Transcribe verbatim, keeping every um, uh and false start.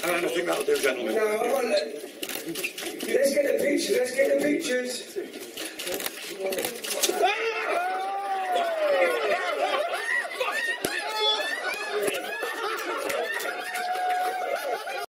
I think that'll do, gentlemen. No, I want. Let's get the pictures. Let's get the pictures.